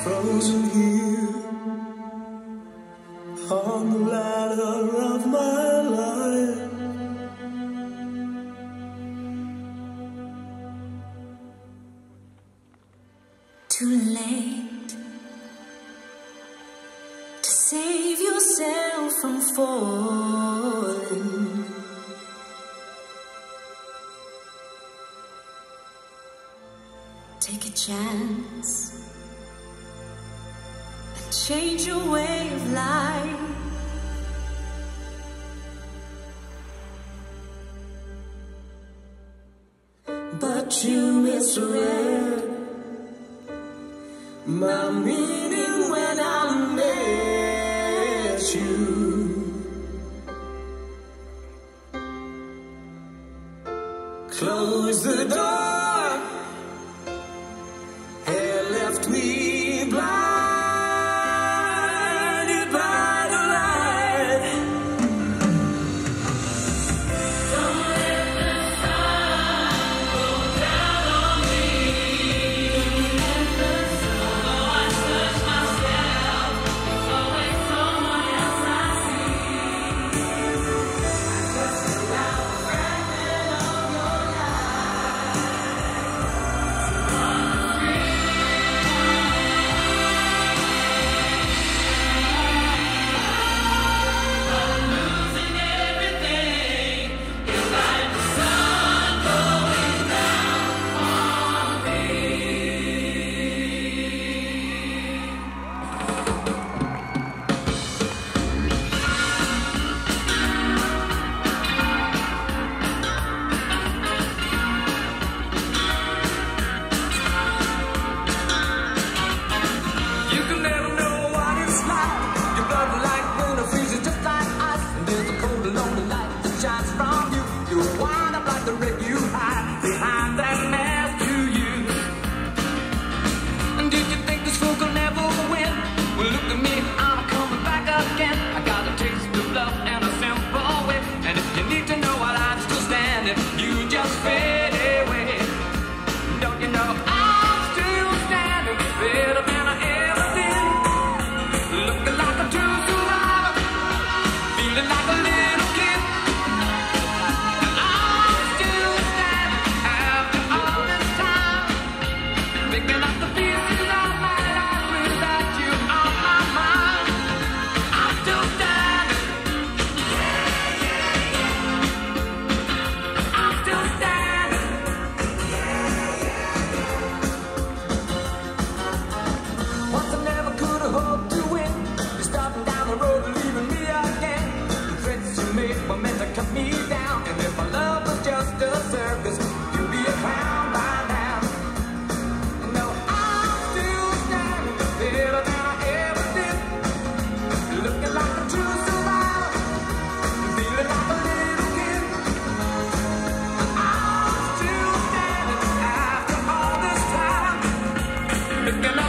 frozen here on the ladder of my life. Too late to save yourself from falling. Take a chance and change your way of life. But you misread my meaning when I met you. Close the door, it left me blinded by the light. Don't let the sun go down on me. Although I search myself, there's always someone else I see. Just around the fragment of your I'm losing everything. It's like the sun going down on me. You can never know what it's like. Your blood like winter freezes just like ice. And there's a cold lonely light that shines from you. You wind up like the wreck you hide behind that mask you use. And did you think this fool could never win? Well, look at me, I'm coming back again. I got a taste of love and a simple way. And if you need to know while I'm still standing, you just fade away. Don't you know I'm still standing better than I ever did? Looking like a true survivor, feeling like a little kid. I'm still standing after all this time, picking up the pieces of my life without you on my mind. I'm still standing. I'm still standing. Once I never could have hoped to win. You're starting down the road and leaving me again. The threats you made were meant to cut me down. And if my love was just a circus, you'd be a clown by now. No, I'm still standing better than I ever did. Looking like a true survivor, feeling like a little kid. I'm still standing after all this time, looking